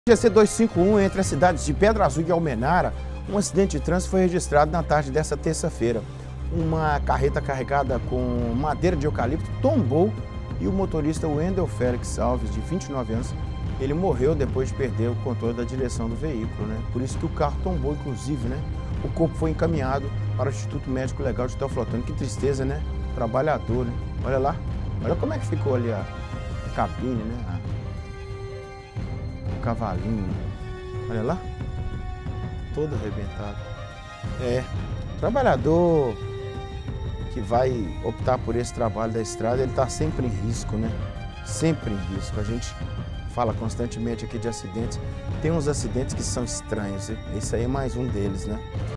GC 251, entre as cidades de Pedra Azul e Almenara, um acidente de trânsito foi registrado na tarde desta terça-feira. Uma carreta carregada com madeira de eucalipto tombou e o motorista Wendel Félix Alves, de 29 anos, ele morreu depois de perder o controle da direção do veículo, né? Por isso que o carro tombou, inclusive, né? O corpo foi encaminhado para o Instituto Médico Legal de Teoflotone. Que tristeza, né? Trabalhador, né? Olha lá, olha como é que ficou ali a cabine, né? O cavalinho, né? Olha lá, todo arrebentado. Trabalhador que vai optar por esse trabalho da estrada, ele está sempre em risco, né? Sempre em risco. A gente fala constantemente aqui de acidentes. Tem uns acidentes que são estranhos, esse aí é mais um deles, né?